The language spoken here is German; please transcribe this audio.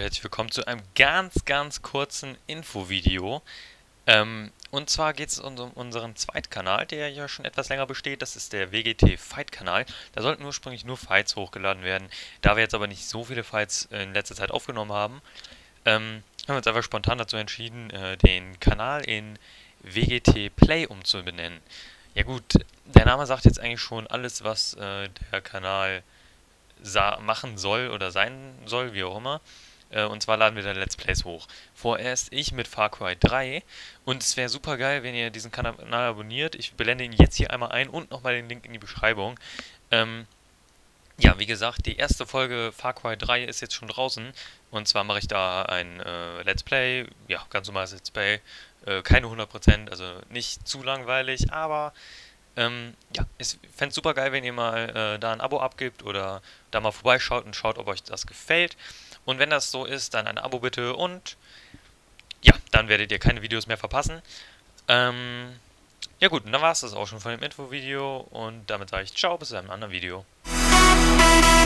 herzlich willkommen zu einem ganz kurzen Infovideo. Und zwar geht es um unseren Zweitkanal, der ja schon etwas länger besteht. Das ist der WGT Fight Kanal. Da sollten ursprünglich nur Fights hochgeladen werden. Da wir jetzt aber nicht so viele Fights in letzter Zeit aufgenommen haben, haben wir uns einfach spontan dazu entschieden, den Kanal in WGT Play umzubenennen. Ja gut, der Name sagt jetzt eigentlich schon alles, was der Kanal machen soll oder sein soll, wie auch immer. Und zwar laden wir da Let's Plays hoch. Vorerst ich mit Far Cry 3. Und es wäre super geil, wenn ihr diesen Kanal abonniert. Ich blende ihn jetzt hier einmal ein und nochmal den Link in die Beschreibung. Ja, wie gesagt, die erste Folge Far Cry 3 ist jetzt schon draußen. Und zwar mache ich da ein Let's Play. Ja, ganz normales Let's Play. Keine 100%, also nicht zu langweilig, aber ja, ich fände es super geil, wenn ihr mal da ein Abo abgibt oder da mal vorbeischaut und schaut, ob euch das gefällt. Und wenn das so ist, dann ein Abo bitte und ja, dann werdet ihr keine Videos mehr verpassen. Ja gut, und dann war es das auch schon von dem Infovideo und damit sage ich ciao, bis zu einem anderen Video.